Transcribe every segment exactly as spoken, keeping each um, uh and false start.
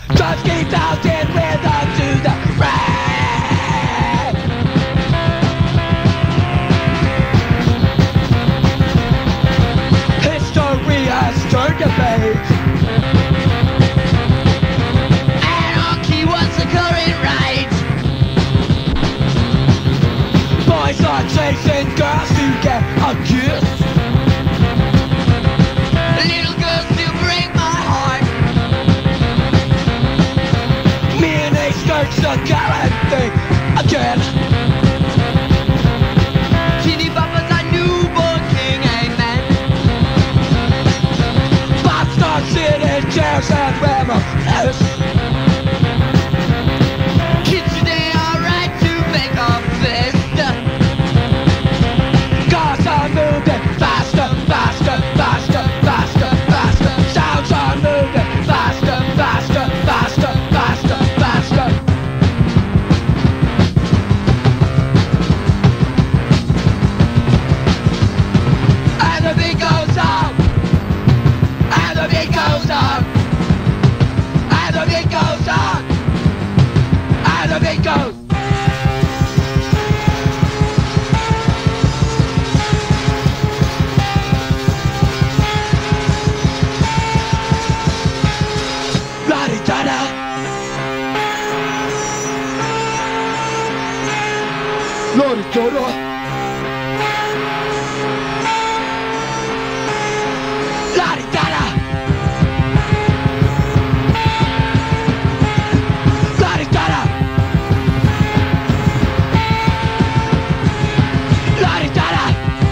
Just keep bouncing rhythm to the rain. History has turned the page. Anarchy was the current rage. Boys are chasing girls to get a kiss. Little girls to break my heart. Me and a skirt's the current thing again. Teeny Papa's a newborn king, amen. Pop stars sit in chairs and reminisce. Kids today are right to make a fist. Cars are moving faster, faster, faster, faster, faster. Sounds are moving faster, faster, faster, faster, faster. And the beat goes on. And the beat goes on. And the beat goes on. And the beat goes. La-di-da-da. La-di-da-da. La-di-da-da. La-di-da-da. La-di-da-da.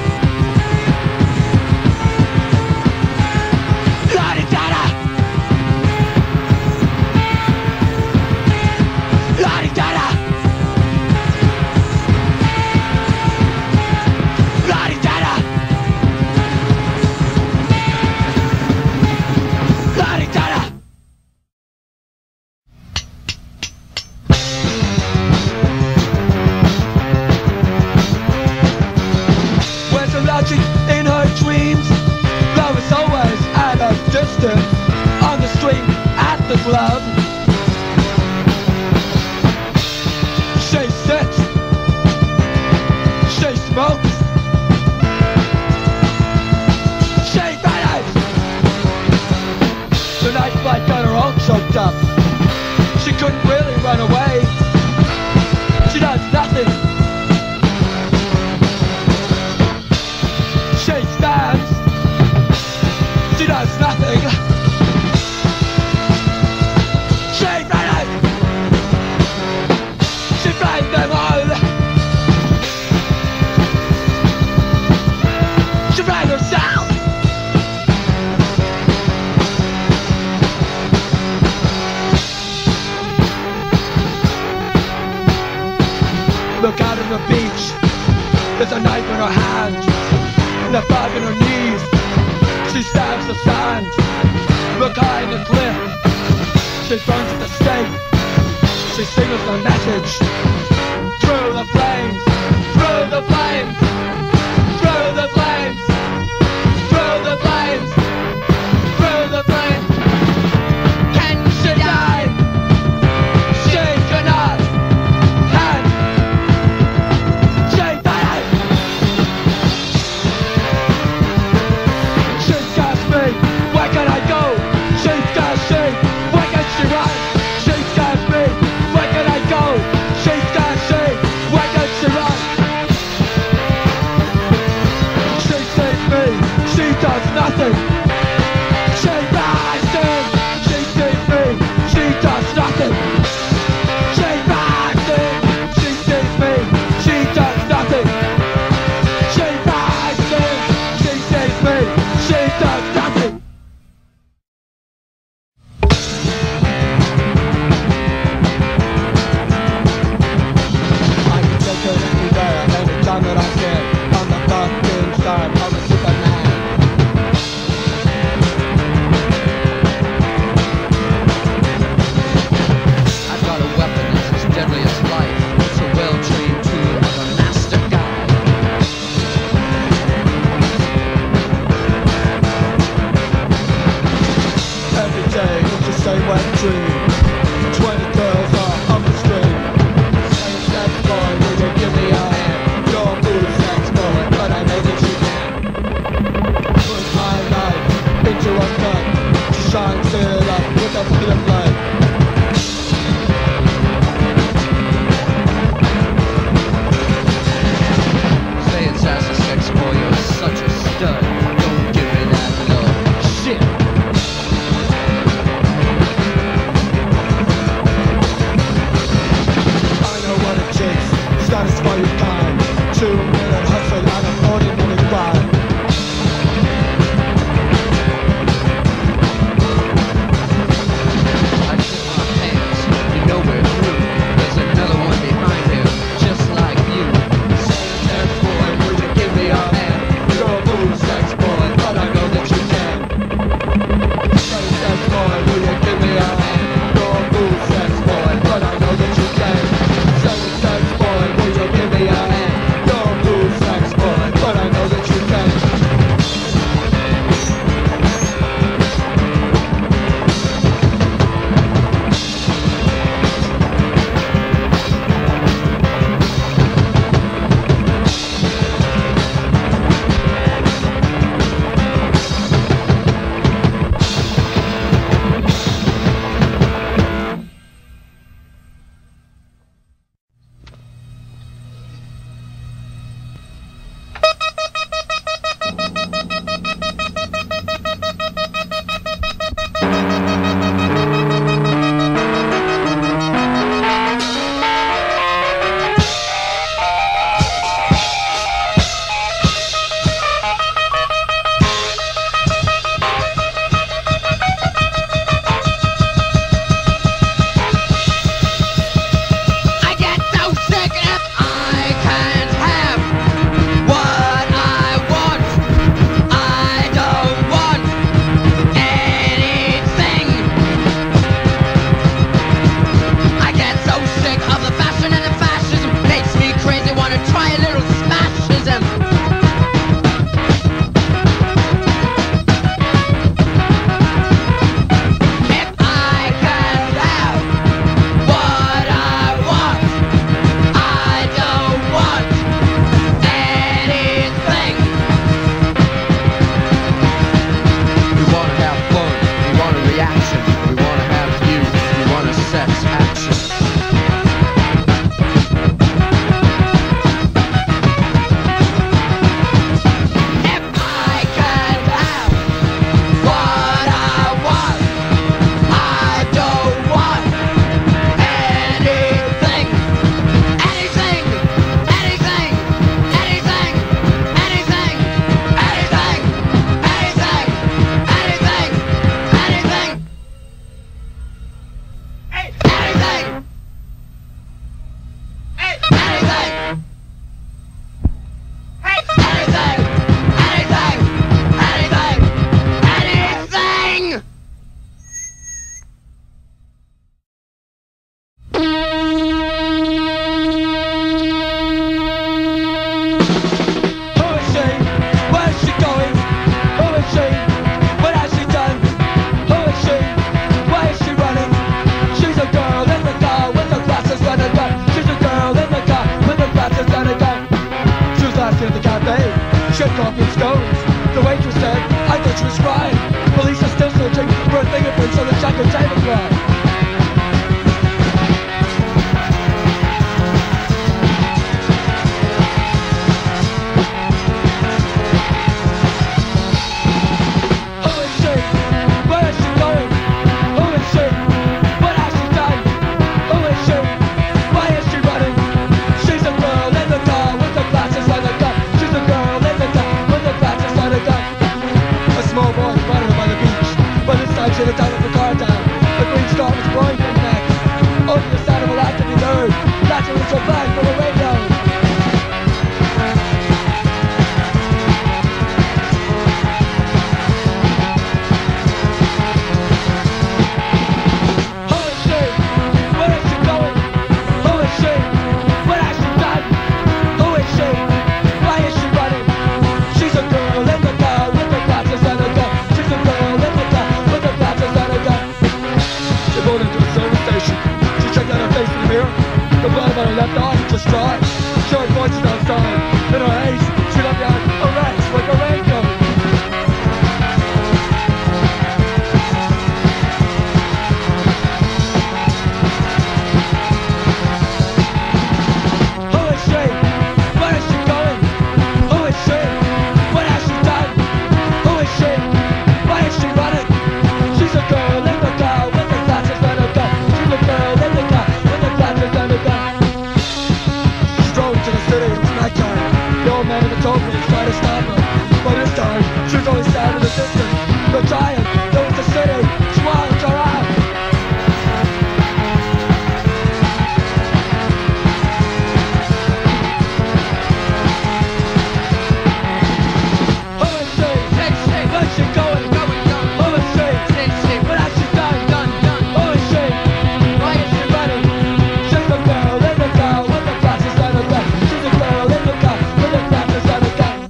La-di-da-da. La-di-da-da. La-di-da-da. La-di-da-da. Where's the logic in her dreams? Love is always at a distance. On the street, at the club. She sits. She smokes. She vanishes. The night flight got her all choked up. She couldn't really run away. She does nothing. She stands. She does nothing. She vanishes. She finds them all. She finds herself. Look out on the beach. There's a knife in her hand and a bag in her knees. She stabs the sand. Look high in the cliff. She burns at the stake. She signals the message. Through the flames. Through the flames. Through the flames. Through the flames. Through the flames. Can she die? She cannot. And she died. She's got me. Where can I go? She's got she. Where can she run? She's got me. Where can I go? She's got she. Where can she run? She saves me. She does nothing. She rises. She saves me. She does nothing. She rises. She saves me. She does nothing. She rises. She saves me. She does nothing. I can take her anywhere, anytime that I can. I'm the fucking star, I'm a Superman. I've got a weapon that's as deadly as life. It's a well-trained tool of a master guy. Every day it's the same wet dream. shit coffee and scones. The waitress said, I thought she was crying. Police are still searching for her fingerprints on the checker tablecloth. To the top of the car down. The green star was blowing from the neck. Only the sound of a laugh to be heard. That's a little flag from the radio. Who is she? Where is she going? Who is she? What has she done? Who is she? Why is she running? She's a girl in the car with the glasses and a gun. She's a girl in the car. She pulled into a service station. She checked out her face in the mirror. The blood on her left arm just dry. She heard voices outside. In her haste, she left behind a wreck like a raincoat. Who is she? Where is she going? Who is she? What has she done? Who is she? Why is she running? She's a girl in the car with the glasses and a gun. She's a girl in the car with the glasses and a gun. She drove to the city, it's nighttime. The old man in the toll booth tried to stop her. But this time, she was only sad in the distance. The giant, there was the city, smiled to her eyes. Who is she? Where's she going? Who is she? What has she done? Who is she? Why is she running? She's a girl in the car with the glasses and a gun. She's a girl in the car with the glasses and a gun.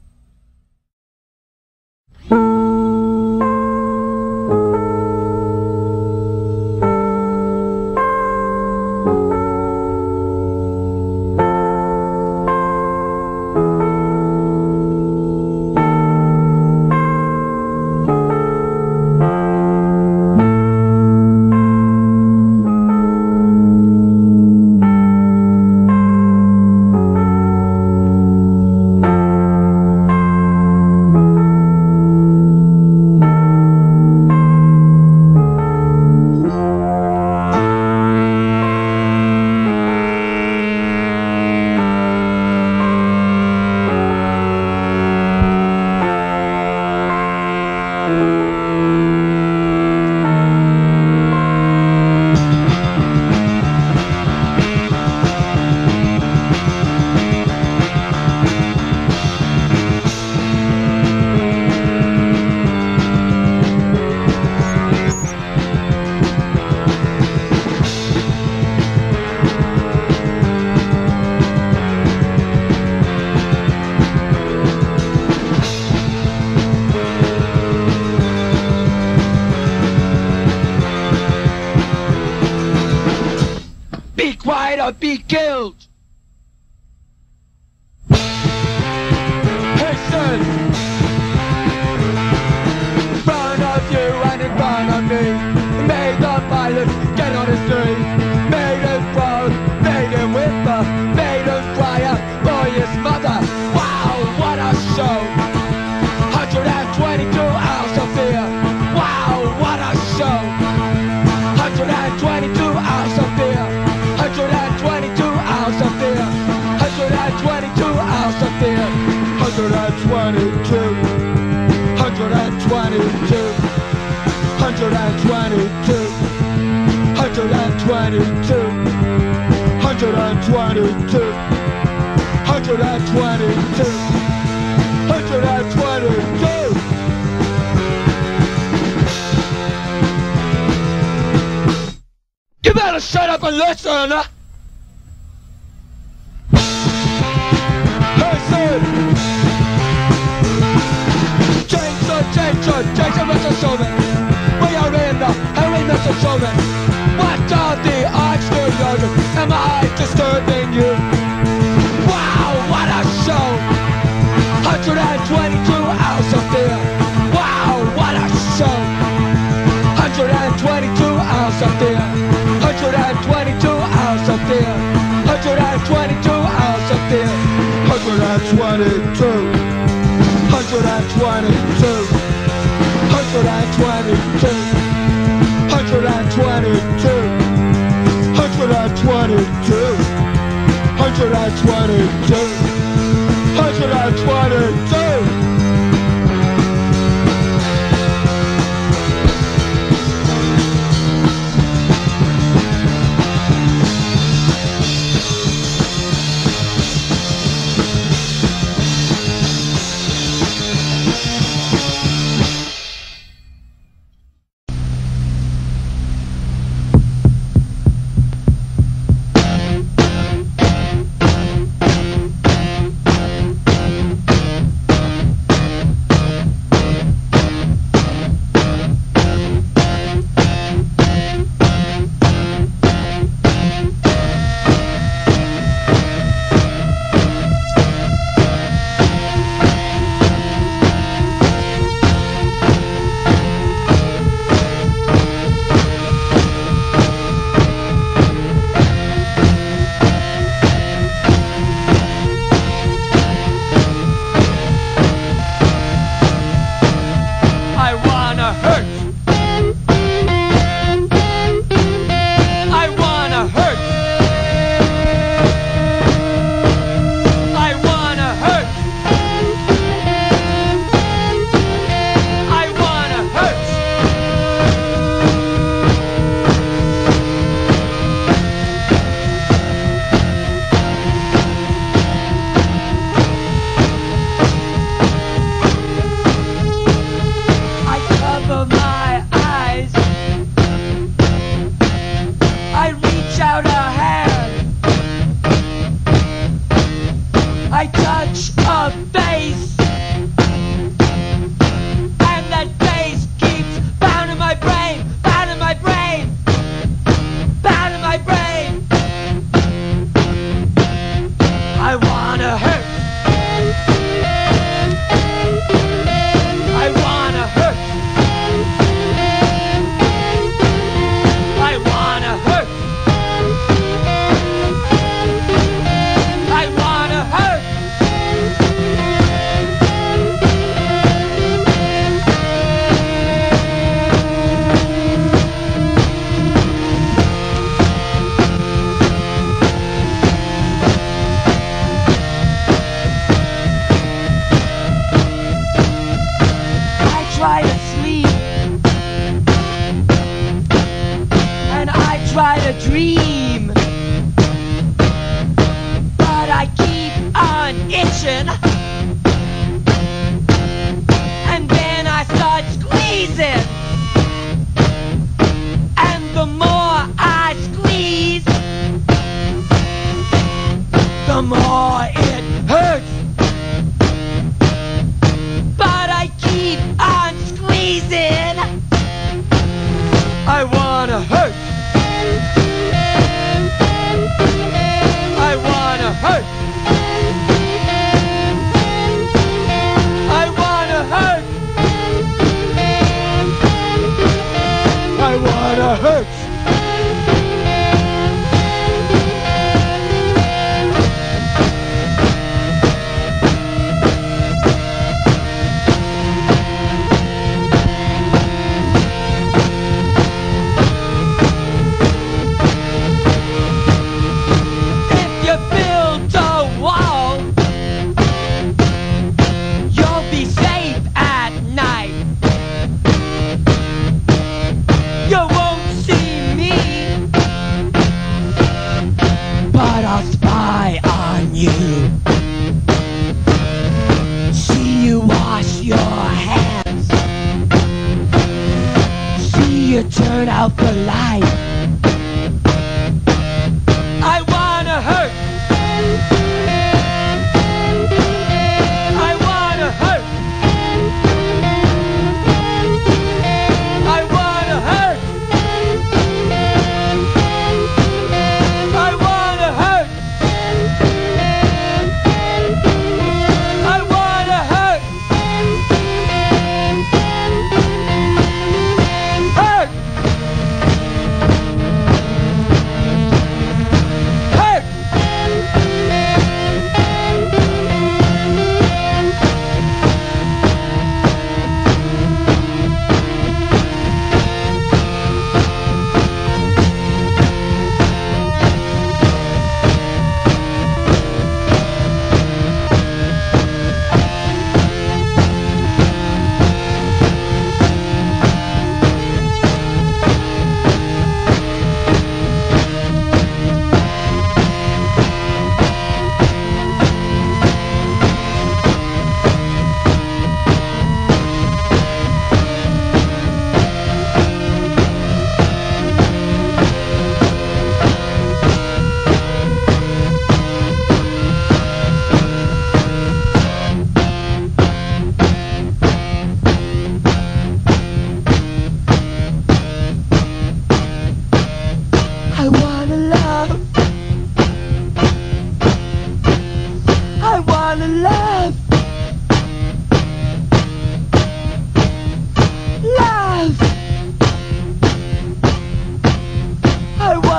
Quiet or be killed! Hey son! Front of you and in front of me. Made the pilot get on his knees. Made him proud, made him whisper. Made him cry out for his mother. Wow, what a show! one hundred twenty-two hours of fear. Wow, what a show! one hundred twenty-two hours of fear. one hundred twenty-two hours of fear. one hundred twenty-two hours of fear. one hundred twenty-two. one hundred twenty-two. one hundred twenty-two. one hundred twenty-two. one hundred twenty-two. one hundred twenty-two. one hundred twenty-two. You better shut up and listen! Listen! Change the change, change the rest of children. We are in the arenas of children. What are the odds to you? Am I disturbing you? Wow, what a show! one hundred twenty-two. one hundred twenty-two.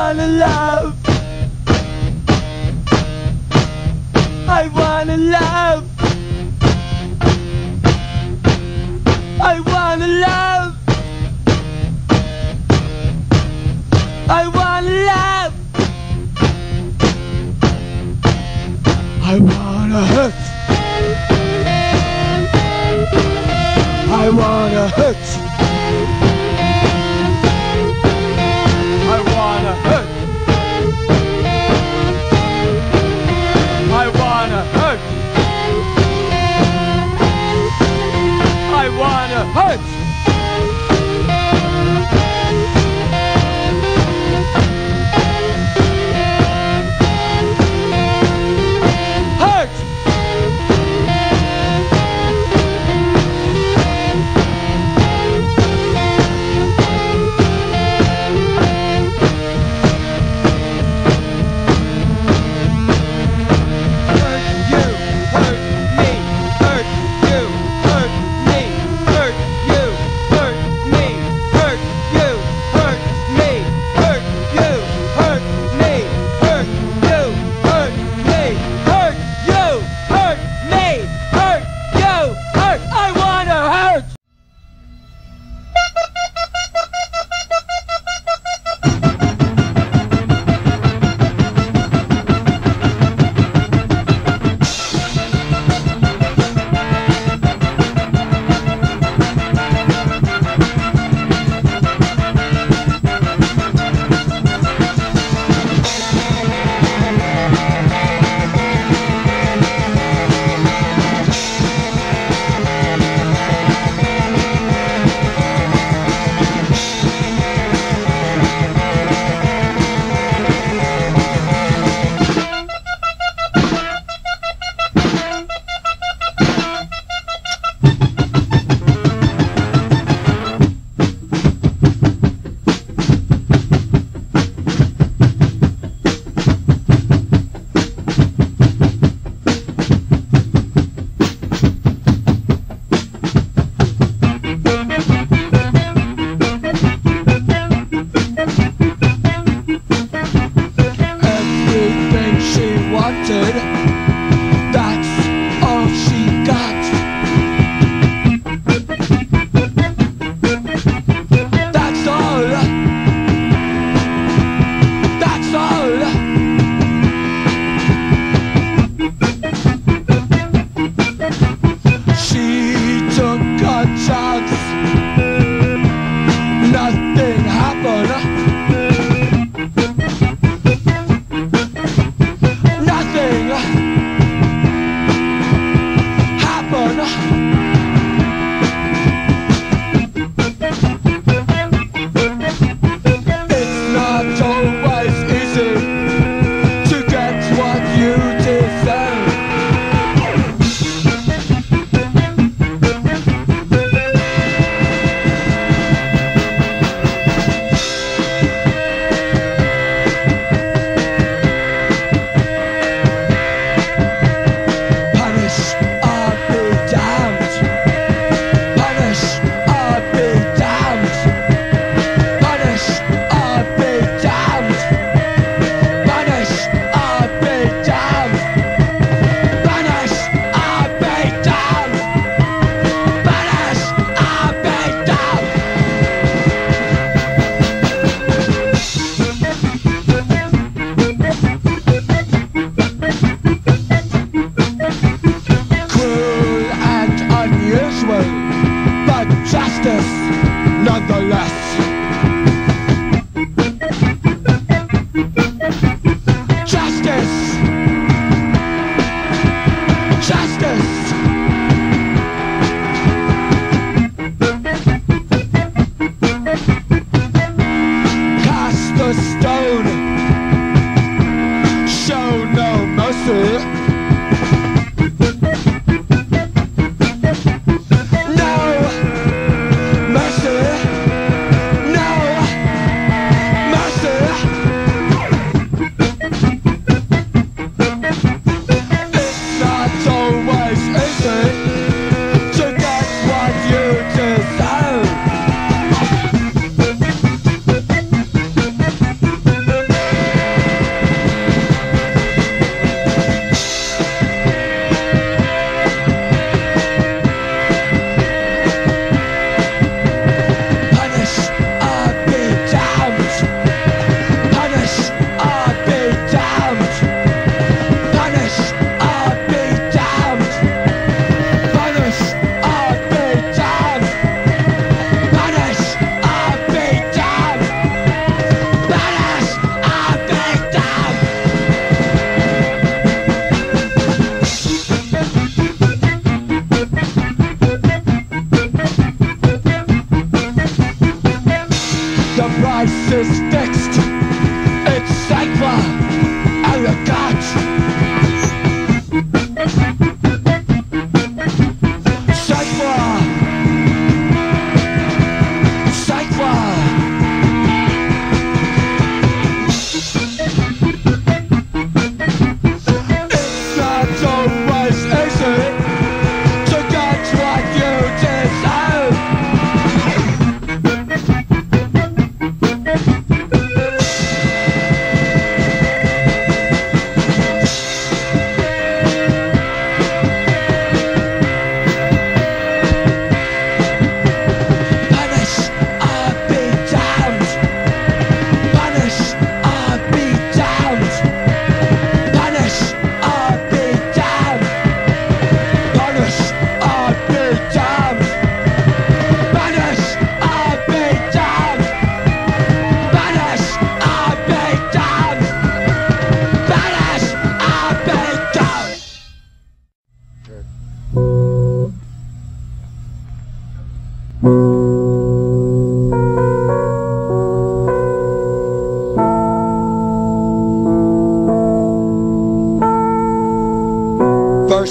wanna love. I wanna love. I wanna love. I wanna love. I wanna hurt. I wanna hurt. I wanna hurt. I wanna hurt. I wanna hurt. Hurt.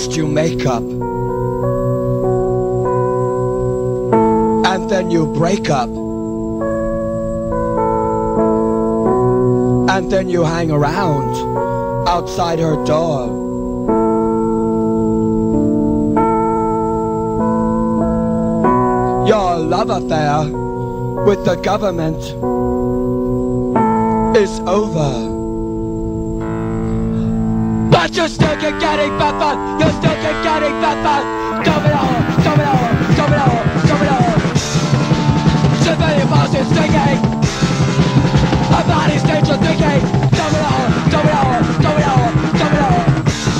First you make up, and then you break up, and then you hang around outside her door. Your love affair with the government is over. But you still keep getting better, you still keep getting better. Come it over, come it over, come it over, come it over. Civilian bosses thinking, a body stage of thinking. Come it over, come it over, come it over, come it over.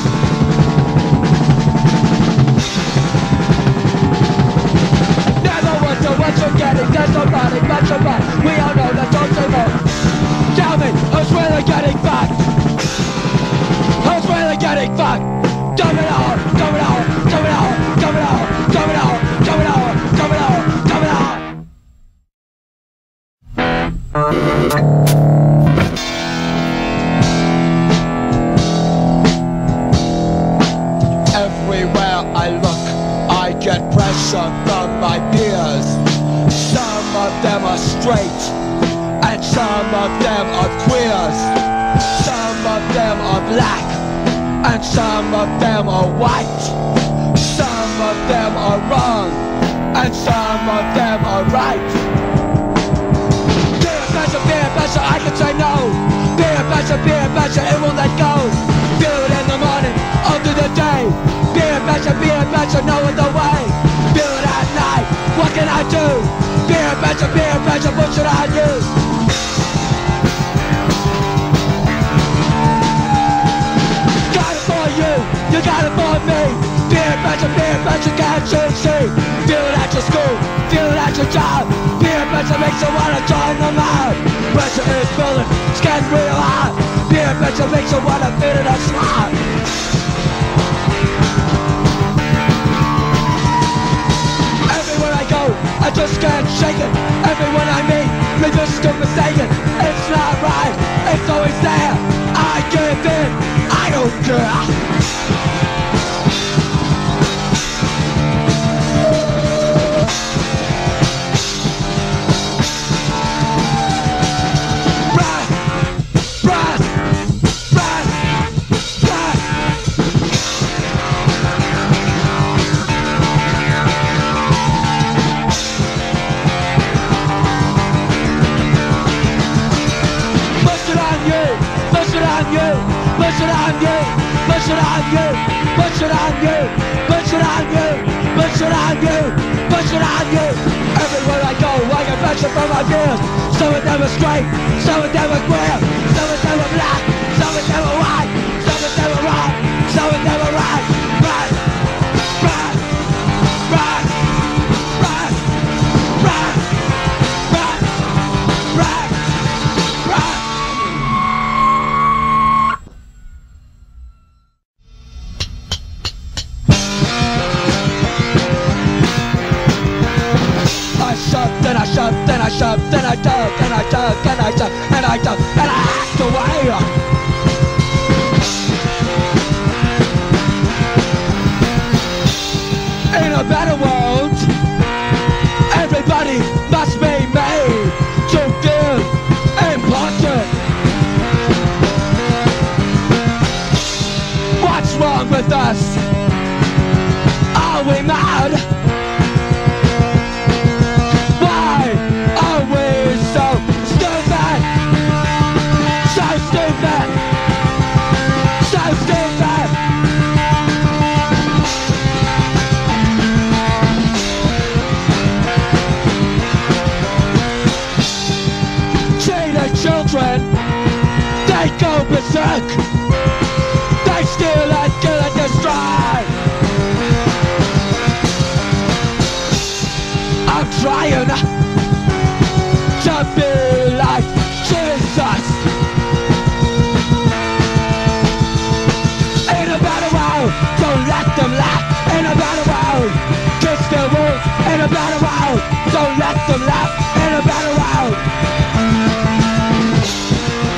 Never wonder what you're getting, there's nobody but your mind. We all know that don't say more. Tell me, who's really getting fucked? Who's really getting fucked? Come it over, come it over, come it over, come it over, come it over, come it over, come it over, come it over. Everywhere I look, I get pressure from my peers. Some of them are straight, and some of them are queers. Some of them are black, and some of them are white. Some of them are wrong, and some of them are right. Peer pressure, peer pressure, I can say no. Peer pressure, peer pressure, it won't let go. Feel it in the morning, all through the day. Peer pressure, peer pressure, knowing the way. Feel it at night, what can I do? Peer pressure, peer pressure, what should I do? You got it for me. Peer pressure, peer pressure, can't you see? Feel it at your school, feel it at your job. Peer pressure makes you wanna join the mob. Pressure is building, it's getting real hot. Peer pressure makes you wanna fit in a slot. Everywhere I go, I just can't shake it. Everyone I meet, they just go mistaken. It's not right, it's always there. I give in, I don't care. Push it on you, push it on you, push it on you, push it on you, push it on you, push it on you. Everywhere I go, I get pressure from my peers. Some of them are straight, some of them are queer, some of them are black, some of them are white, some of them are wrong, some of them are right, right, right, right, right, right, right, right, right. Then I shove, then I shove, then I tug, and I tug, and I tug, and I tug, and I act away. In a better world, everybody must be made to feel important. What's wrong with us? Are we mad? Children, they go berserk. They steal and kill and destroy. I'm trying to be like Jesus. In a battle world, don't let them laugh. In a battle world, kiss their wounds. In a battle world, don't let them laugh. In a battle world.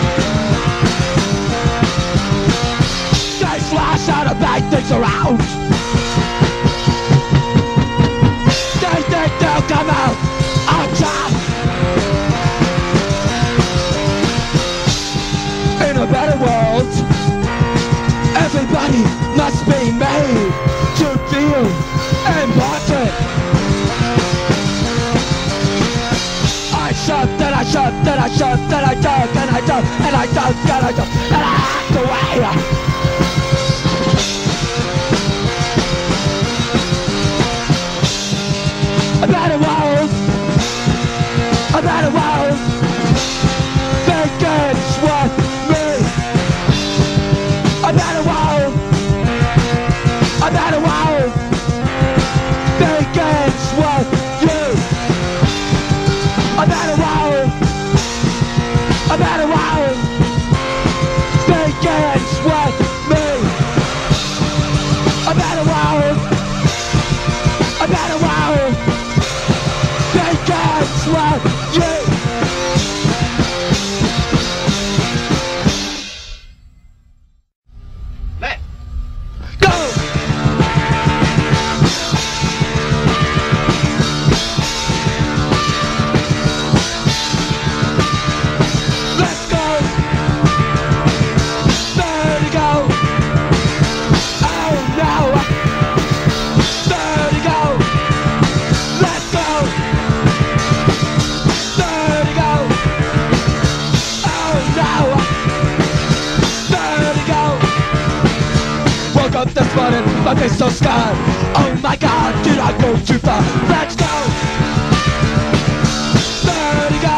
Slash out and bang things around. jumped, and I jumped, and I jumped, and I jumped, and I jumped, and I jumped, and I act away. A better world, a better world, begins with me. A better world, a better world, begins with you. A better world, a better world, begins with me. A better world, a better world, begins with you. Let Go! Let's go! Vertigo! Oh no! Vertigo! Let's go! Vertigo! Oh no! Vertigo! Woke up this morning, my face so scarred. Oh my god, did I go too far? Let's go! Vertigo!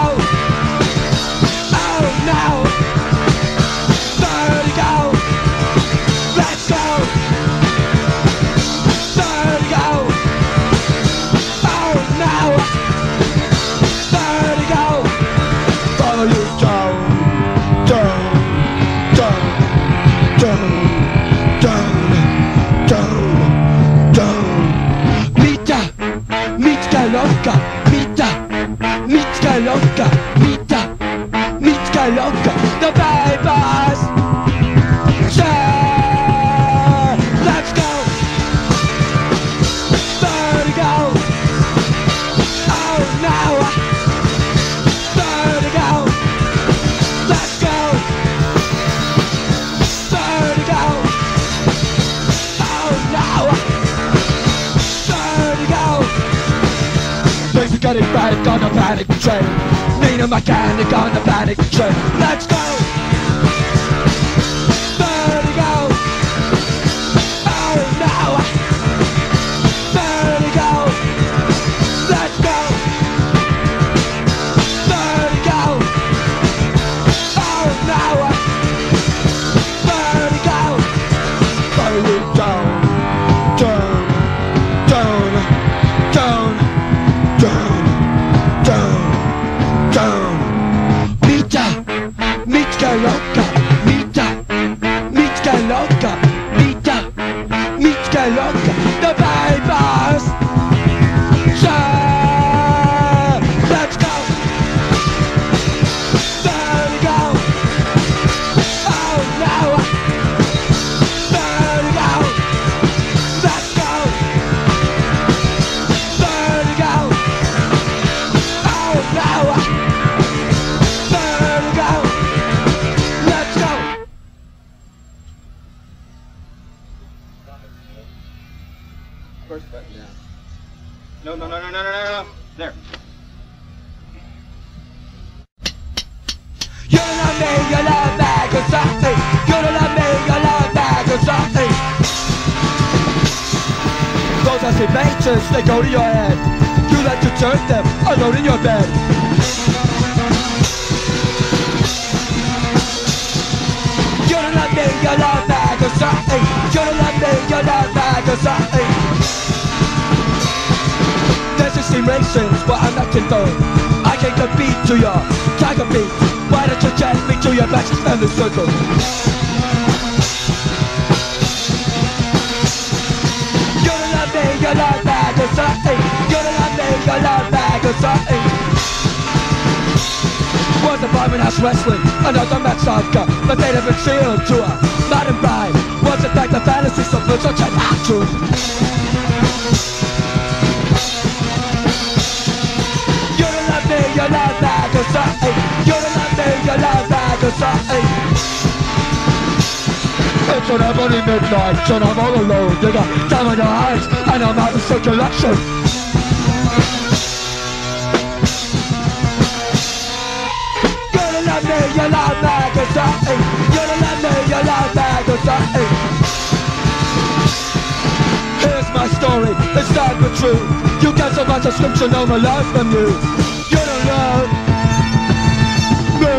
Oh no! Vertigo! Let's go! Vertigo! Oh no! Vertigo! Follow you down, down, down, down, down, down, down. Mita, Mitka Lonka, Mita, Mitka Lonka, Mita, Mitka Lonka. The babies. Sure, let's go. Vertigo. Oh no. Vertigo. Let's go. Vertigo. Oh no. Vertigo. Things are getting back on the panic train. Need a mechanic on the panic train. Let's go. Vertigo. Oh no. Vertigo. Let's go. Vertigo. Oh no. Vertigo. Follow you down, down, down, down, down, down, down. Mita, Mitka Lonka, Mita, Mitka Lonka, Mita, Mitka Lonka. The babies. Sure, let's go. Vertigo. Oh no. Vertigo. Let's go. Vertigo. Oh no. Vertigo. Let's go. first button down. No, no, no, no, no, no, no, no. There. You don't love me, you love that or something. You don't love me, you love that or something. Those estimations, they go to your head. You like to turn them alone in your bed. You don't love me, you love that or something. You don't love me, you love that or something. There's sixteen races, but I'm not condoned. I can compete to your tiger beat. Why don't you chant me to your back and the circle? You don't love me, you love that or something. You don't love me, you love that or something. Was a barman house wrestling, another match soccer, but they never sealed to a modern bride. Was it like the fantasy of such an actress? You don't love me, you love that or something. You don't love me, you love that or something. It's an ebony midnight, and I'm all alone. You got time on your eyes, and I'm out of circulation. me, you love me, you're something. You don't love me, you love me, you're something. Here's my story, it's sad but true. You get so much description of my life from you. You don't love me.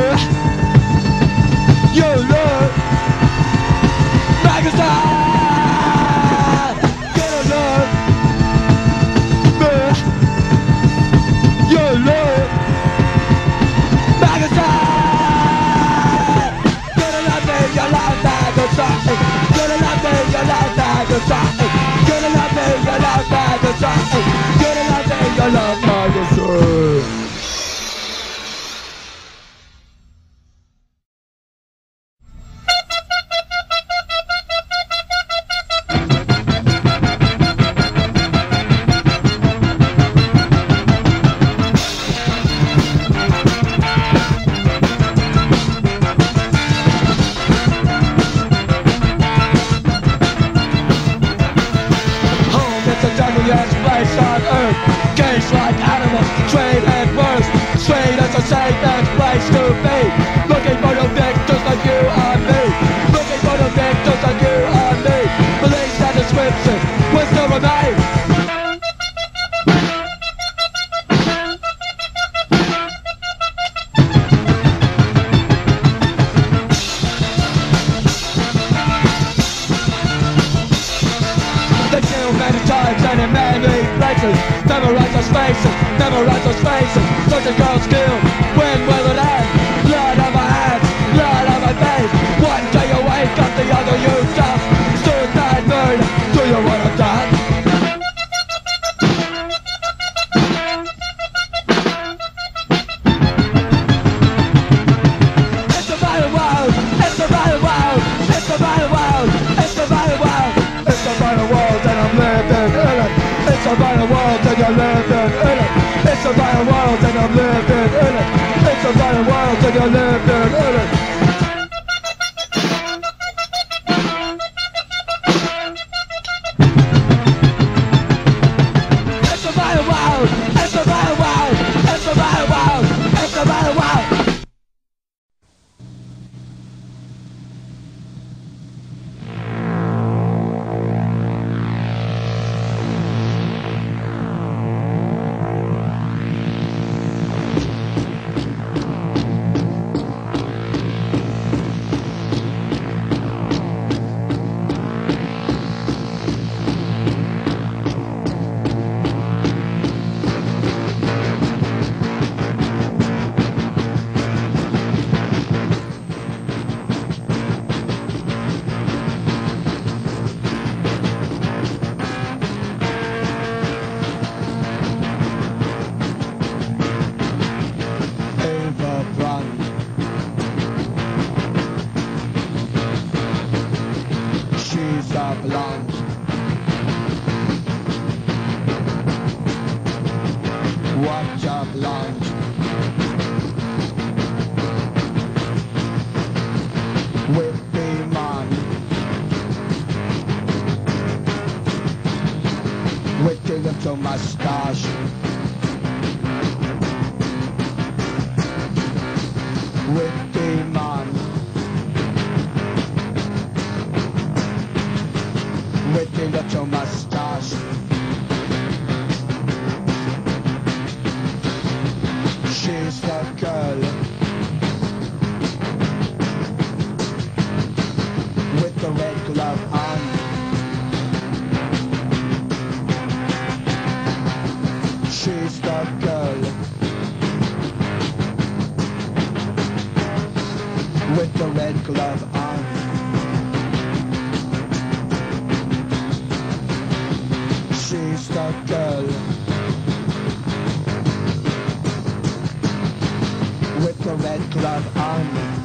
You love Magazine. You don't love me. You love Magazine. You don't love me, you love Magazine. You don't love me, you love Magazine. You don't love me, you love Magazine. You don't love me, you love Magazine. Eva Braun. She's a blonde. What a blonde. With the man. With the little mustache. With the man. With the little mustache. She's the girl. With the red glove on. She's the girl. With the red glove on. She's the girl. With the red glove on.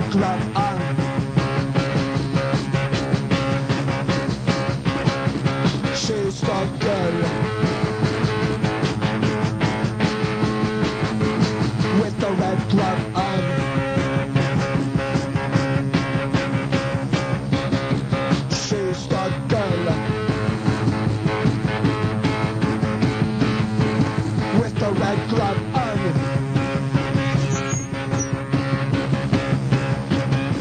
red glove on. She's the girl with the red glove on. She's the girl with the red glove on.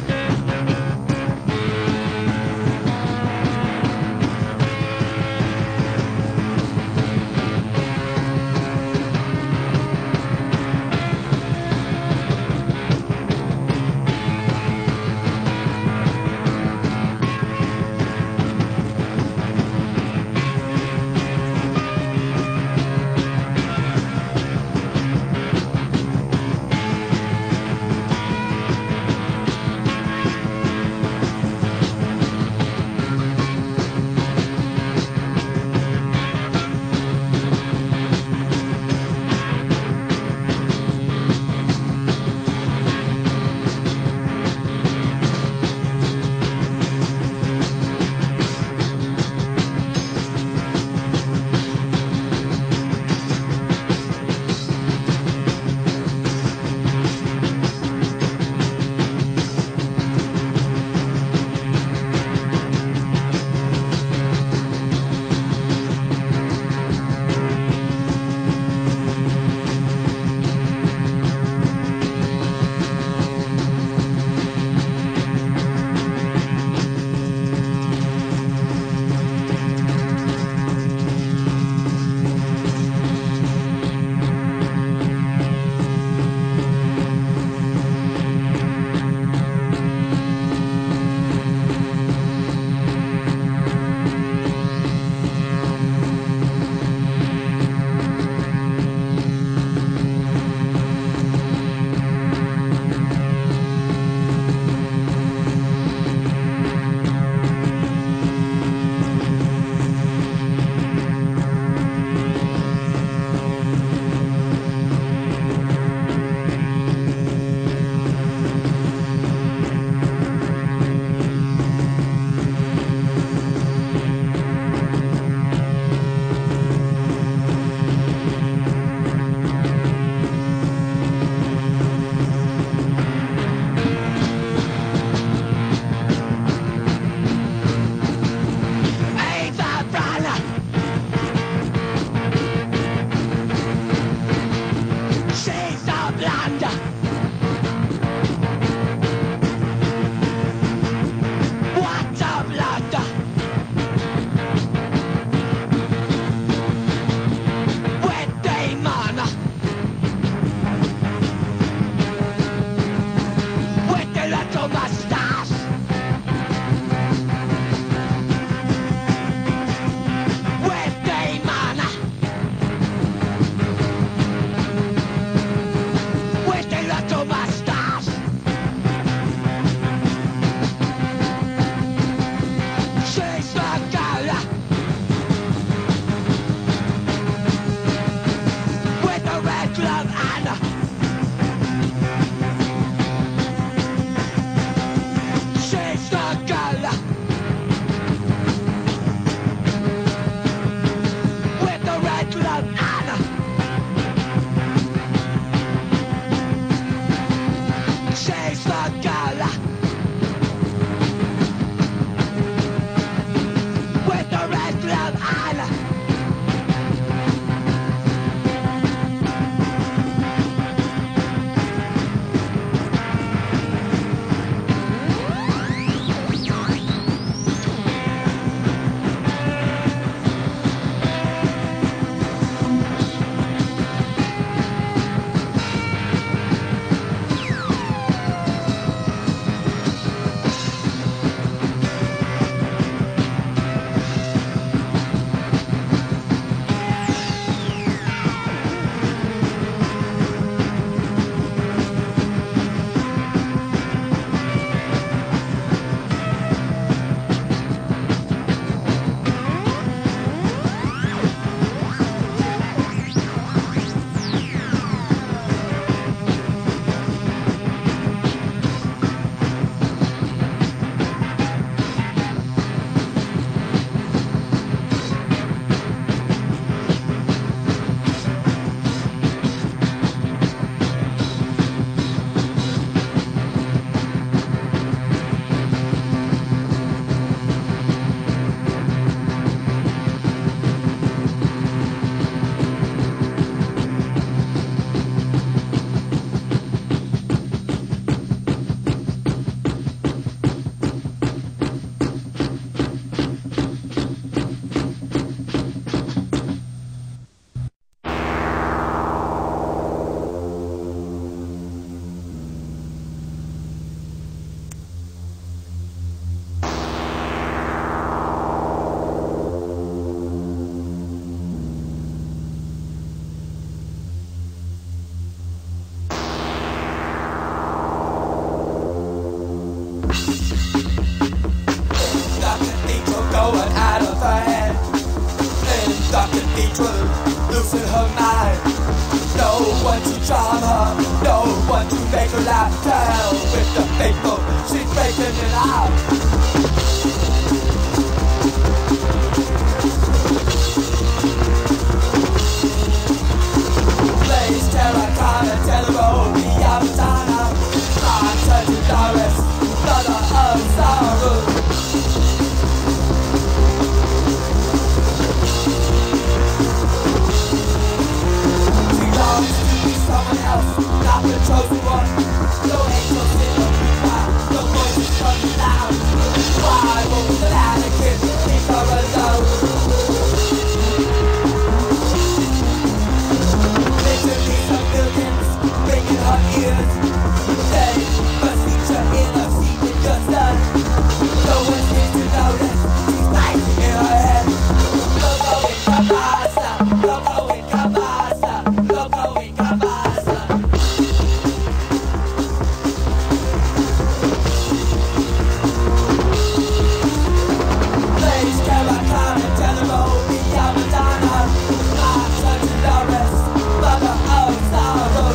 The cathedral going out of her head. In the cathedral, losing her mind. No one to charm her, no one to make her laugh. To hell with the faithful, she's breaking it out. Blaze terracotta, Telero, Meeuw Muzak, Matar Dolores, mother of sorrow. She longs to be someone else, not the chosen one. No angels in the meanwhile, no voices coming loud. Why won't the mannequin leave her alone? Pictures of millions ringing her ears. They must feature in a scene with your son. No one seems to notice she's fighting in her head. Loco in Cabasa, Loco in Cabasa, Loco in Cabasa. Blaze terracotta, Telero, Meeuw Muzak, Matar Dolores, mother of sorrow.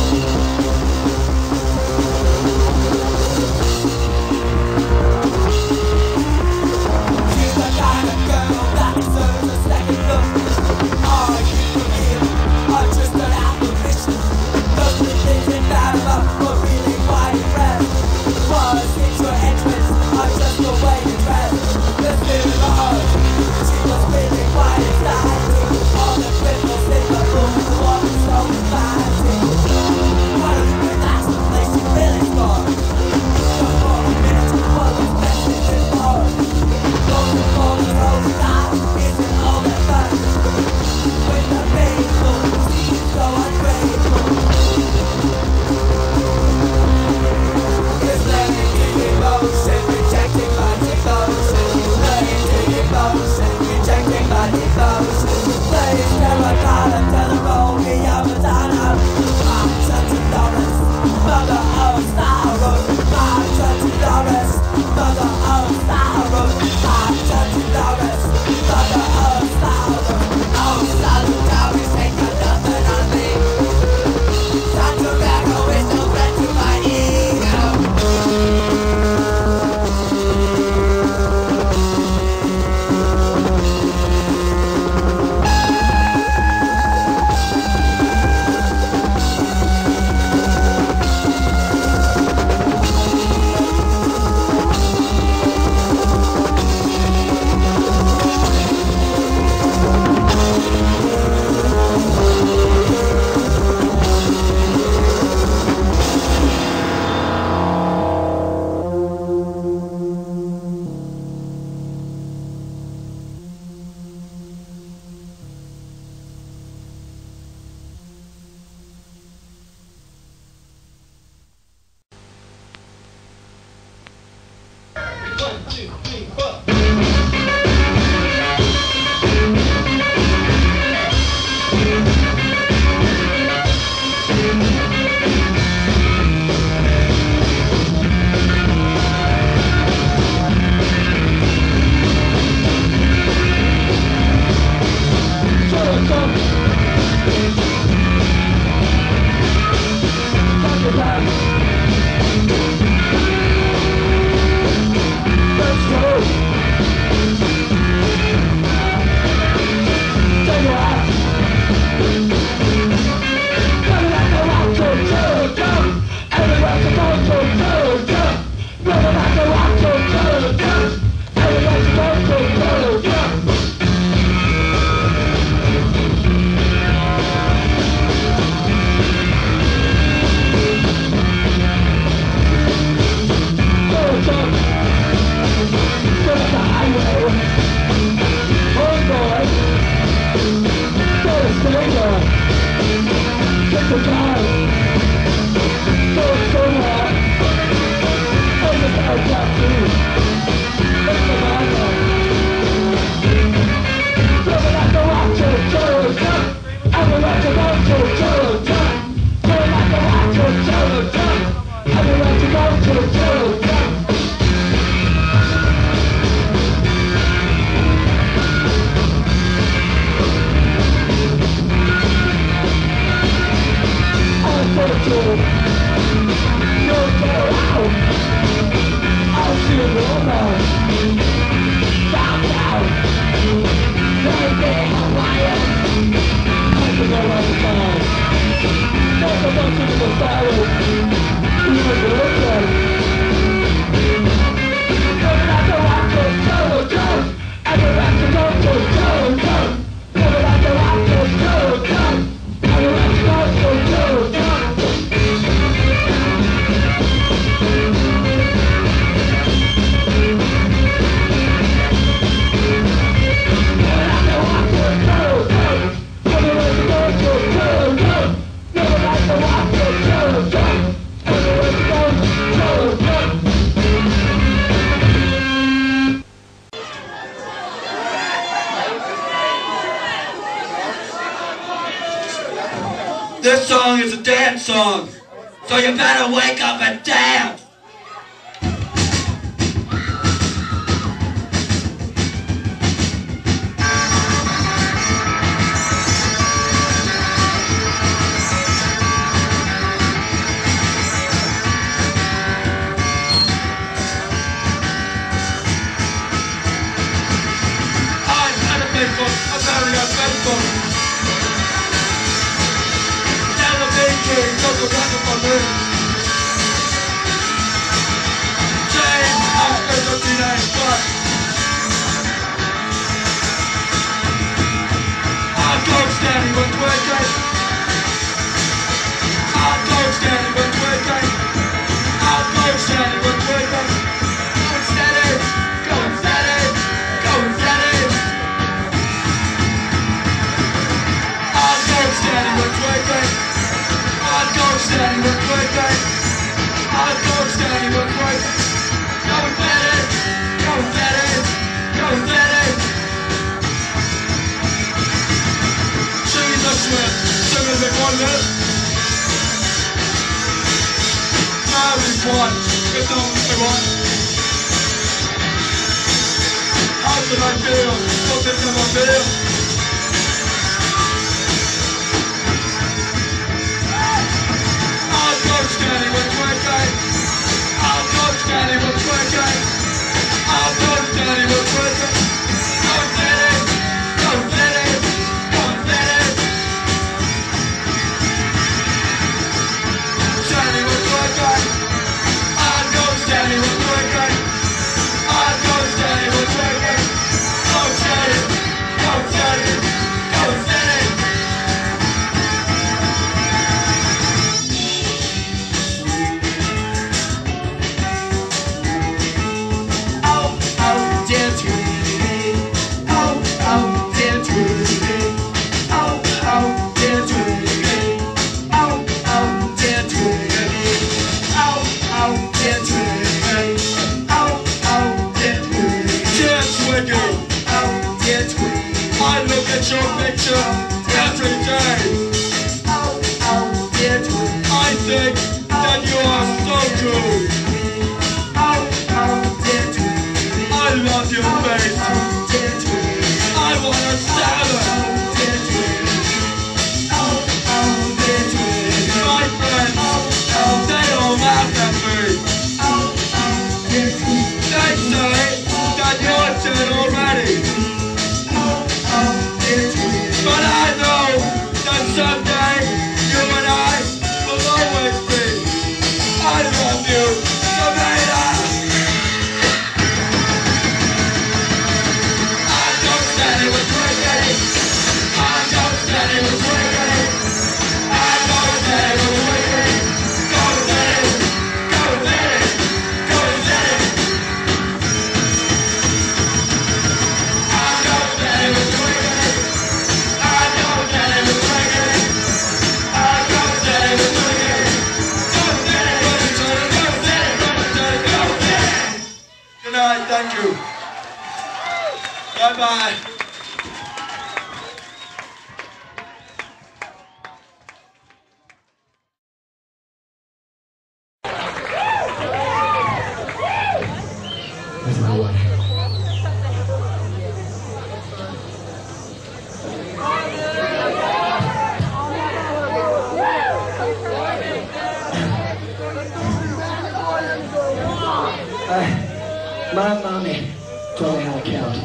She's the kind of girl that deserves a second look. Are you from here, or just an apparition? Those three things in Panama were really quite impressed. Was it your entrance, or just the way you dressed? The spirit of her, she was really quite exciting. All the criminals in the room, the woman so inviting. What a good that's the place she really scored. Just for a minute, what was best in this world? Golden for the road stop, isn't all that fun. When the faithful seem so ungrateful. It's learning emotion, rejecting my devotion. Learning emotion, rejecting my devotion. Blaze terracotta, Telero, Meeuw Muzak, Matar Dolores, mother of sorrow. Matar Dolores, mother of sorrow. Matar Dolores, mother of sorrow. Oh, salutaris ain't got nothing on me. That tobacco is no threat to my ego. Cholo Jump. Talk about it. Let's go. This song is a dance song, so you better wake up and dance. My mommy taught me how to count.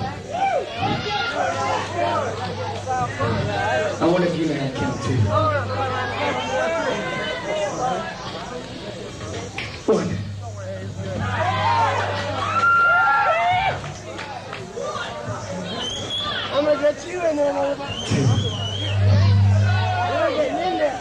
I wonder if you know how to count too. One. I'm gonna get you in there, motherfucker. Two. We're getting in there.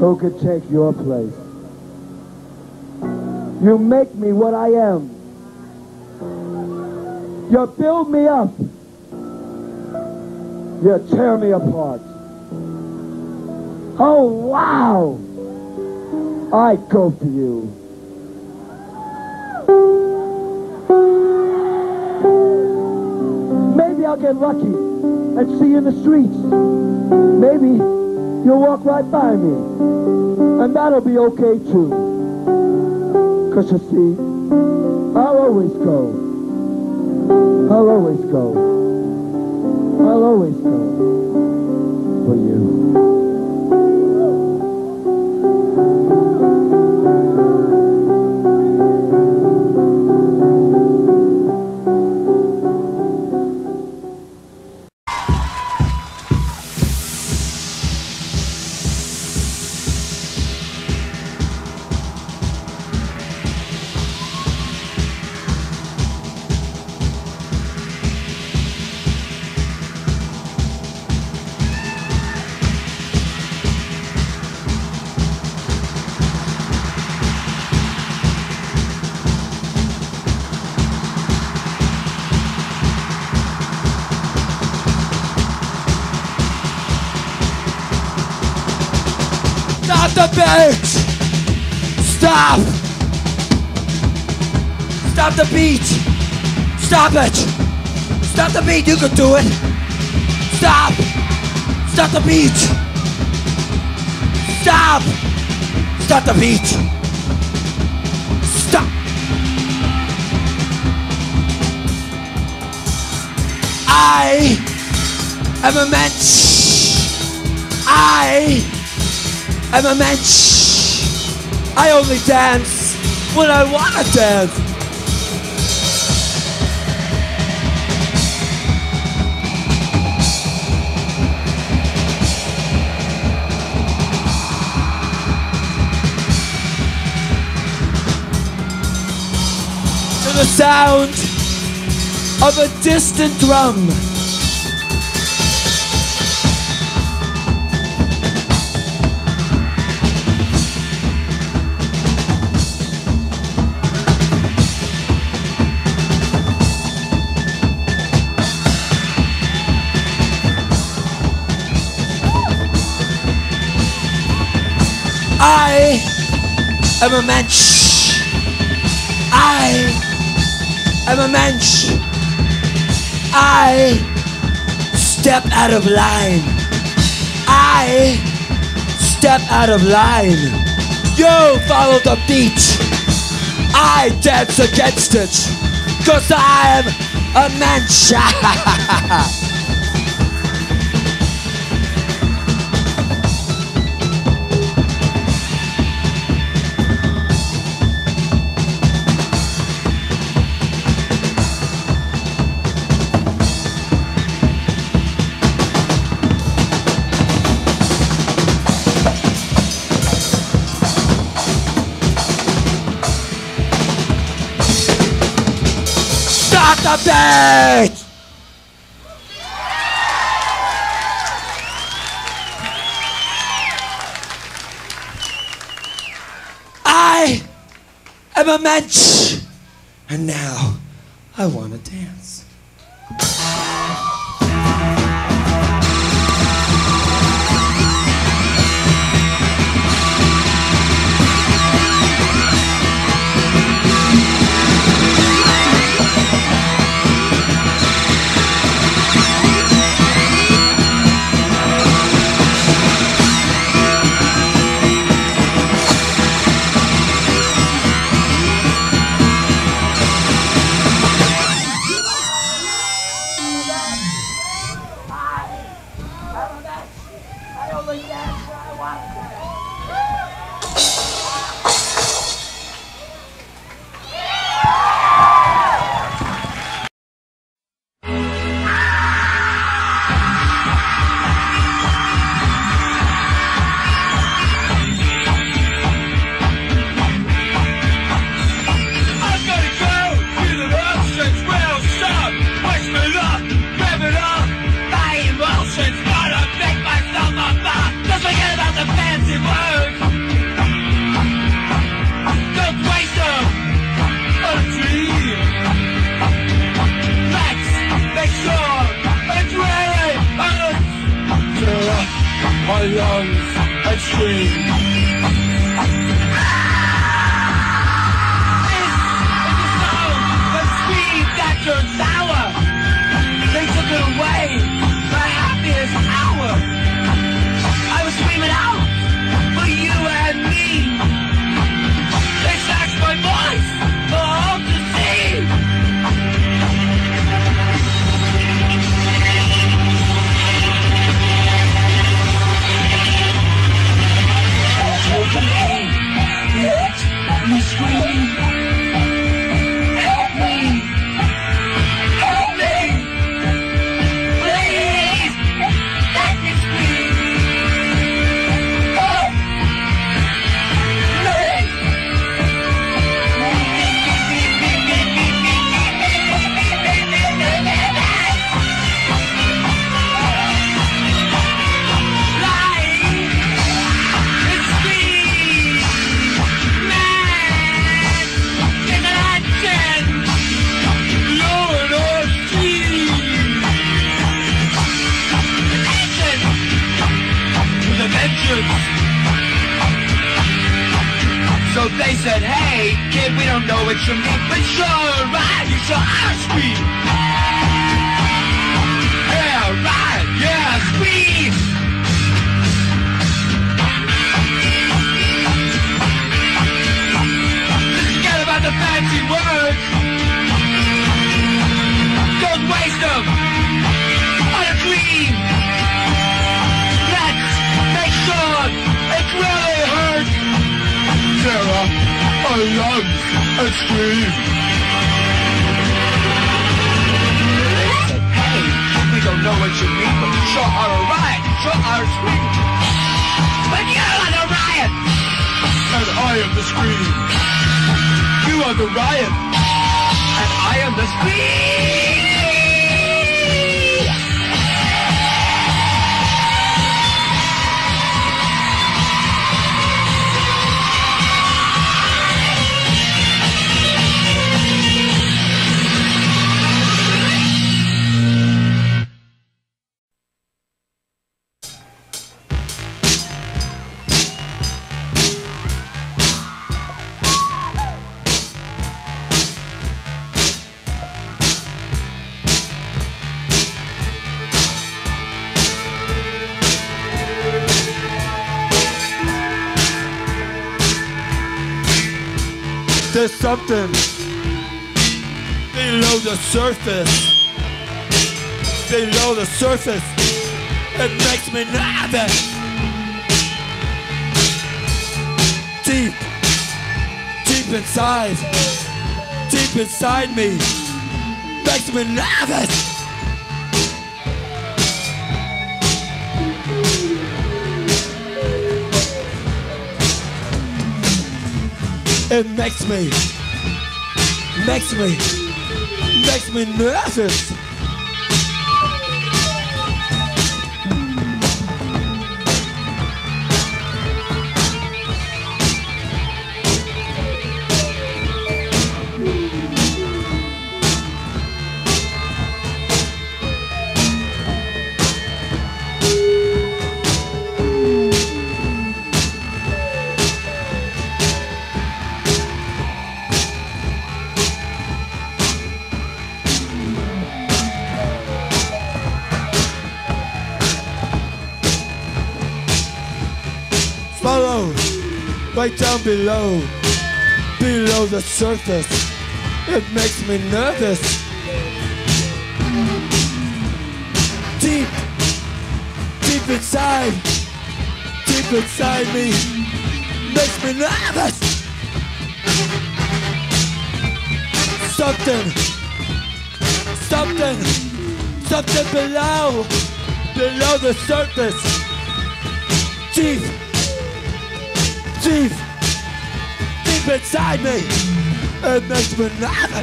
who could take your place. You make me what I am. You build me up. You tear me apart. Oh, wow! I go for you. Maybe I'll get lucky and see you in the streets. Maybe you'll walk right by me. And that'll be okay too. 'Cause you see, I'll always go. I'll always go. I'll always go for you. Stop the beat! Stop! Stop the beat! Stop it! Stop the beat, you can do it! Stop! Stop the beat! Stop! Stop the beat! Stop! I am a mensch! I I'm a mensch. I only dance when I wanna dance. To the sound of a distant drum. I am a mensch. I am a mensch. I step out of line. I step out of line. You follow the beat. I dance against it. 'Cause I am a mensch. The beat! I am a mensch, and now I want to dance. know what you mean, but you're right, you saw our speed. Yeah, right, yeah, speed. Forget about the fancy words. Don't waste them on a dream. Let's make sure it really hurts. Sarah, our lungs and scream. Hey, we don't know what you mean, but you sure are a riot, you sure are a scream. But you're on the riot, and I am the scream. You are the riot, and I am the scream. There's something below the surface, below the surface, it makes me nervous. Deep, deep inside, deep inside me, makes me nervous. It makes me, makes me, makes me nervous. Right down below, below the surface, it makes me nervous. Deep, deep inside, deep inside me, makes me nervous. Something, something, something below, below the surface. Deep. Deep, deep inside me, it makes me nervous.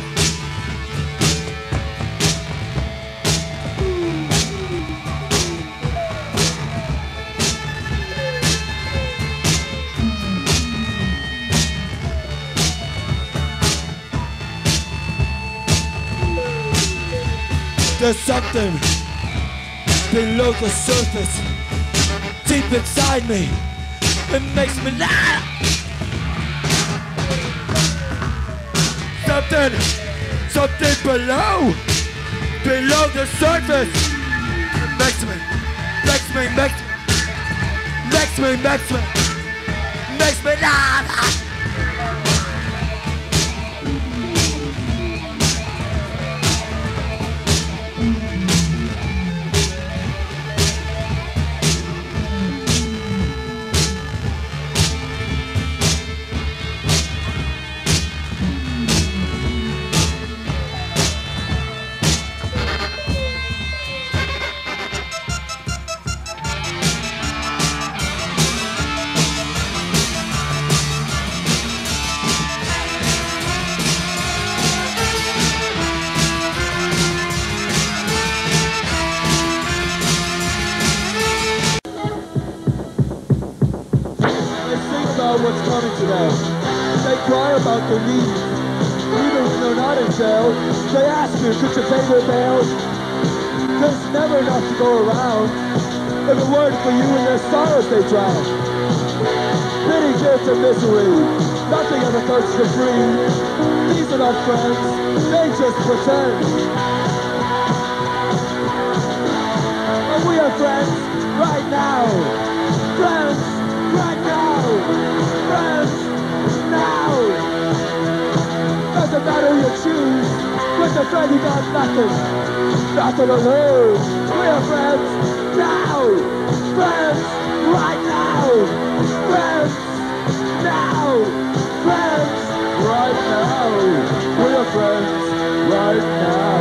There's something below the surface, deep inside me. It makes me laugh. Something, something below, below the surface. It makes me, makes me, makes me, makes me, makes me, makes me laugh. What's coming to them. They cry about their needs. Even when they're not in jail, they ask you, could you pay their bills? There's never enough to go around. If it weren't for you and their sorrows, they drown. Pity, guilt, and misery. Nothing ever comes for free. They're not friends, they just pretend. And we are friends right now. Friends right now. Friends now. Doesn't matter who you choose. With a friend you got nothing. Nothing to lose. We are friends now. Friends right now. Friends now. Friends right now. We are friends right now.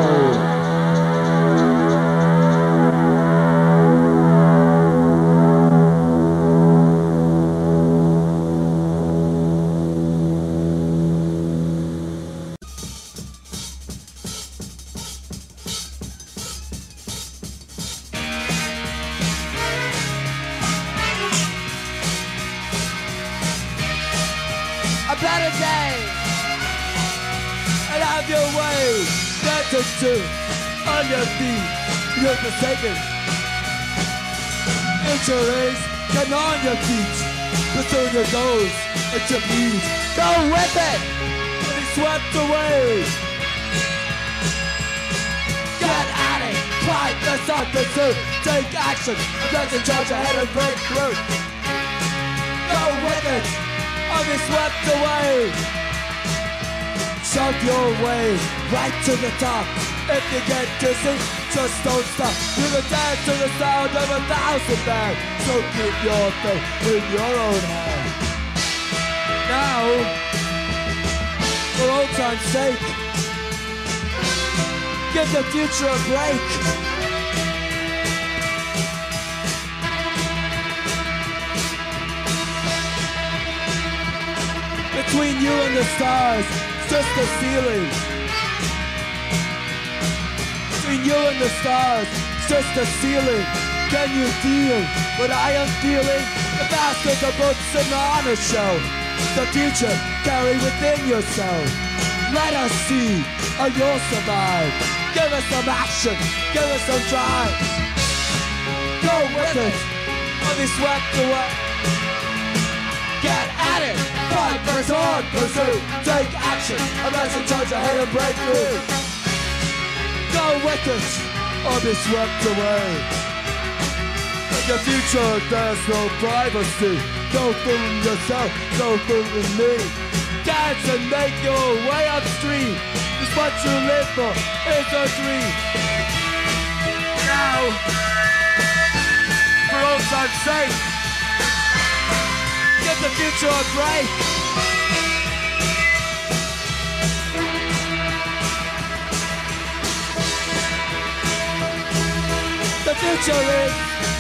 A better day, and have your way. That's a two on your feet. You're forsaken. Injuries can on your feet. Pursue your goals at your feet. Go with it. Be swept away. Get at it. Fight the sun pursuit. Take action. Doesn't charge ahead and break through. Go with it. Or be swept away. Shove your way right to the top. If you get dizzy, just don't stop. You can dance to the sound of a thousand bands. So keep your fate in your own hand. Now, for old time's sake, give the future a break. Between you and the stars, just a ceiling. Between you and the stars, just a ceiling. Can you feel what I am feeling? The past is the books and the honor show. The future carry within yourself. Let us see how you'll survive. Give us some action, give us some drive. Go with it, or be swept away. Get at it, fight, press on, pursue, take action, imagine charge ahead and break through. Go with it, or be swept away. In your future, there's no privacy. No fooling yourself, no fooling me. Dance and make your way upstream. It's what you live for, it's a dream. Now, for old time's sake, give the future a break. The future is.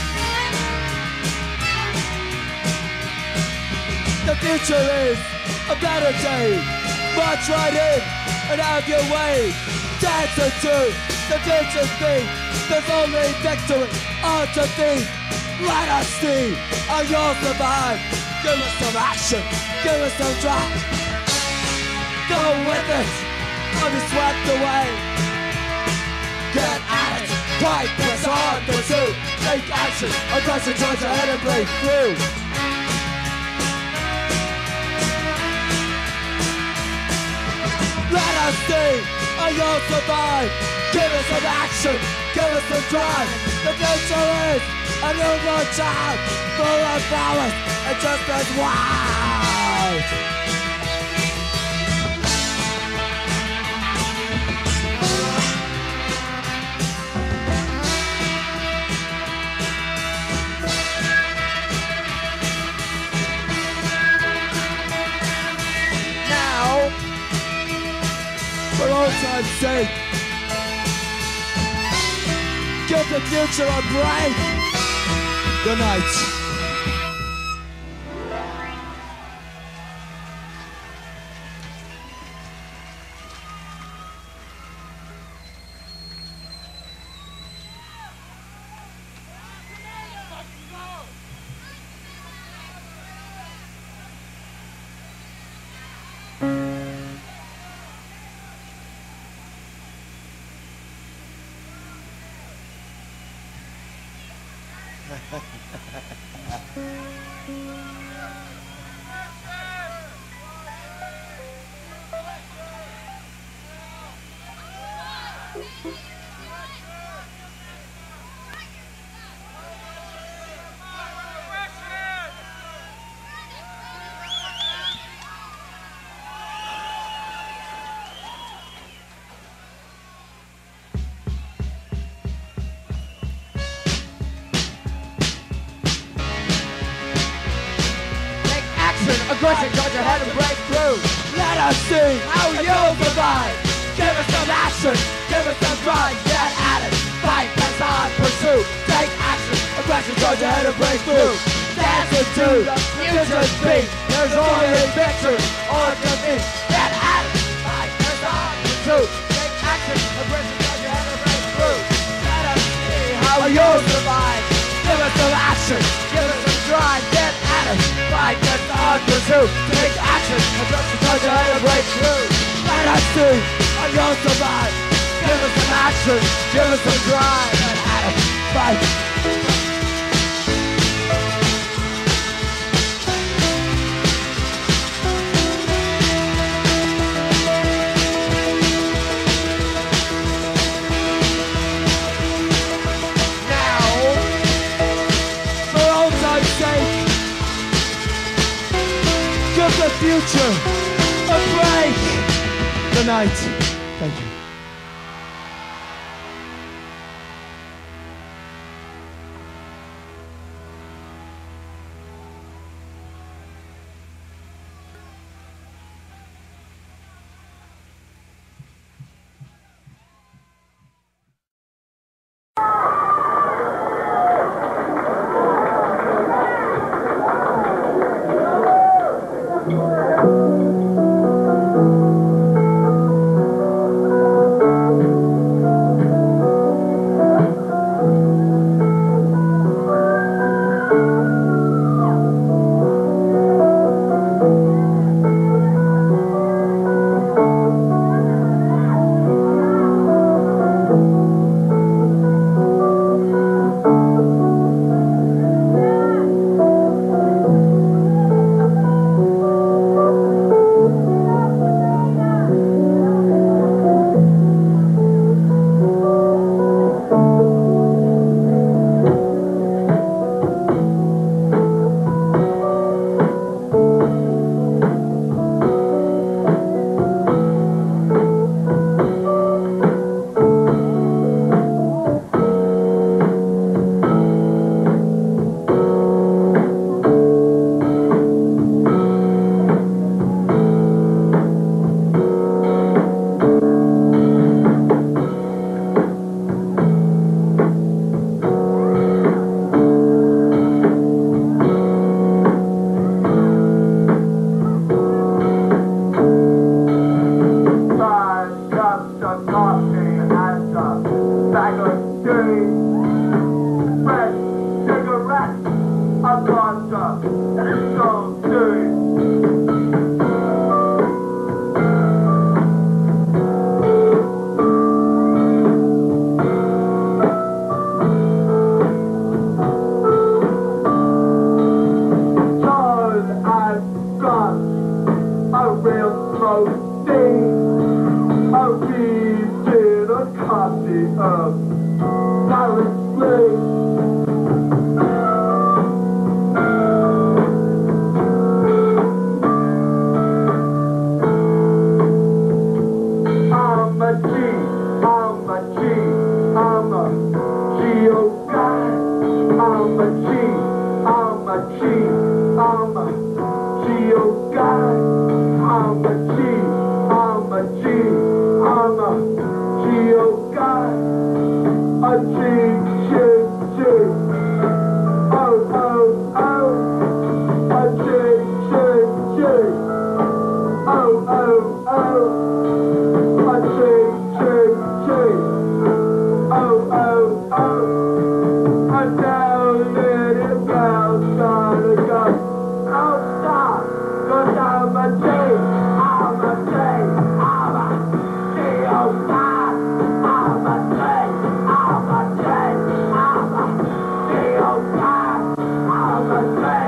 The future is a better day. March right in and have your way. Dance into the future thing. There's only victory on to thee. Let us see how you'll survive. Give us some action, give us some drive. Go with it, or be swept away. Get at it, fight, press on, pursue. Take action, or concentrate ahead and break through. Let us see how you'll survive. Give us some action, give us some drive. The future is a newborn child, full of flowers and just as wild. Now, for old time's sake, give the future a break. Good night. Aggression, got your head and break through. Let us see how you'll survive. Give us some action, give us some drive. Get at it, fight, press on, pursue. Take action, aggression, got your head and break through. Dance into the future's beat. There's only victory or defeat. Get at it, fight, press on, pursue. Take action, aggression, got your head and break through. Let us see how you'll survive. Give us some action, give us some drive. Get at it, fight, press on, pursue. Take action, aggression, got your head and break through. Let us see how you'll survive. Give us some action, give us some drive. Get at it, fight. The future, a break, the night. Thank you.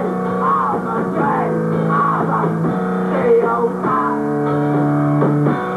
Oh,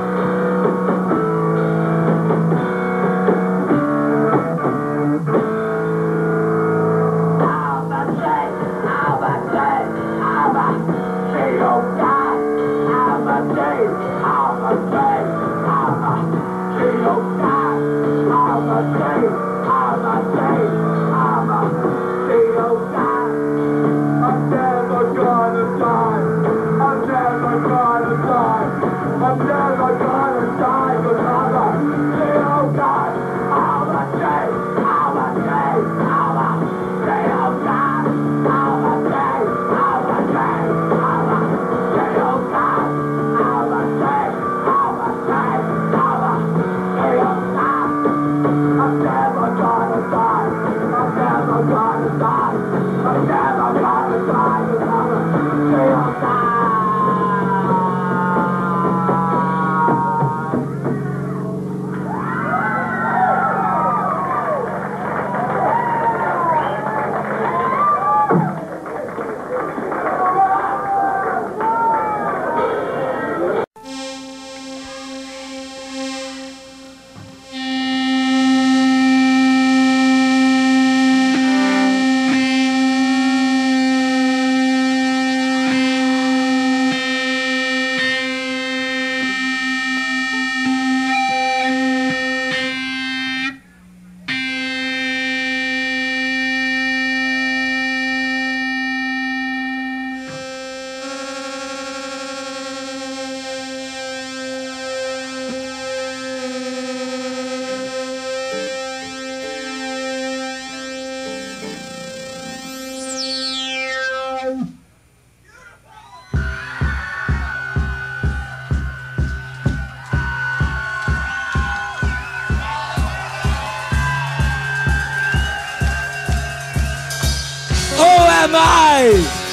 am I?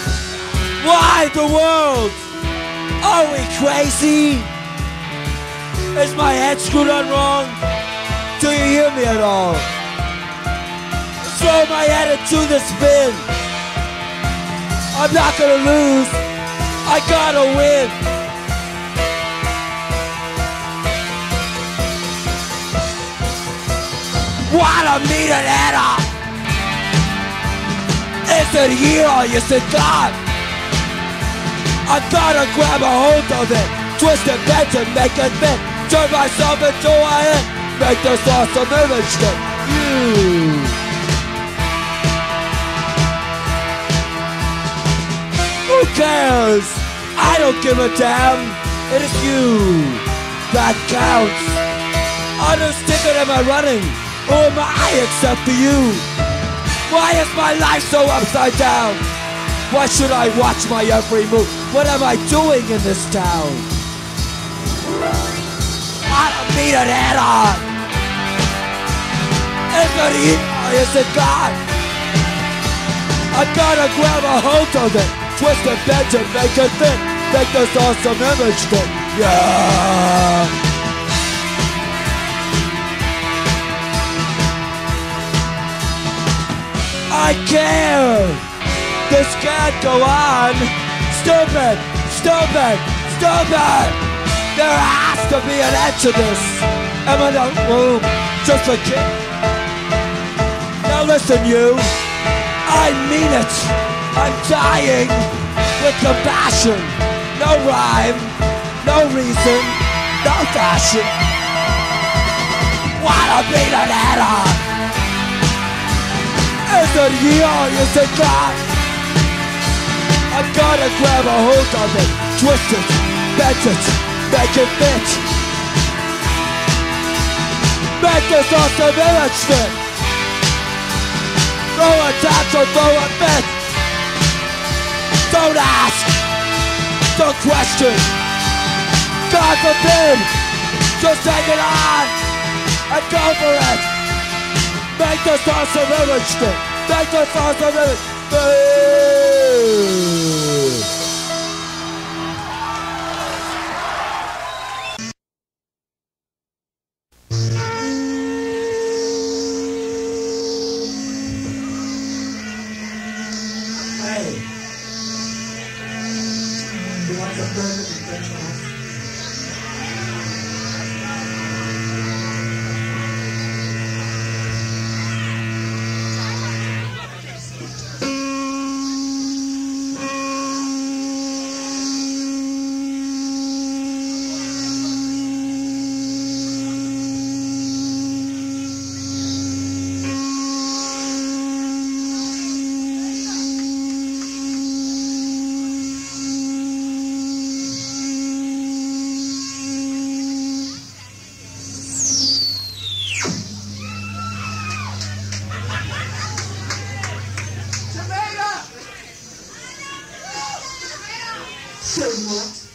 Why the world? Are we crazy? Is my head screwed on wrong? Do you hear me at all? Throw my head into the spin. I'm not gonna lose. I gotta win. Wanna meet an adder? Is it here or is it gone? I gotta grab a hold of it, twist it, bend it, make it fit, turn myself into a hit, make this awesome image that you. Who cares? I don't give a damn. It is you that counts. On whose ticket am I running? Who am I except for you? Why is my life so upside down? Why should I watch my every move? What am I doing in this town? I don't mean an add-on. Is it here or is it gone? I gotta grab a hold of it, twist it, bend it, make it fit, make this awesome image fit. Yeah. I care. This can't go on. Stupid, stupid, stupid. There has to be an end to this. Am I in a room just a kid? Now listen, you. I mean it. I'm dying with compassion. No rhyme, no reason, no fashion. Wanna beat an add-on? Is it here or is it gone? I gotta grab a hold of it, twist it, bend it, make it fit. Make this awesome image fit. Throw a tantrum, throw a fit. Don't ask, don't question. God forbid, just take it on and go for it. Make this awesome image fit. Make this awesome image fit. So what?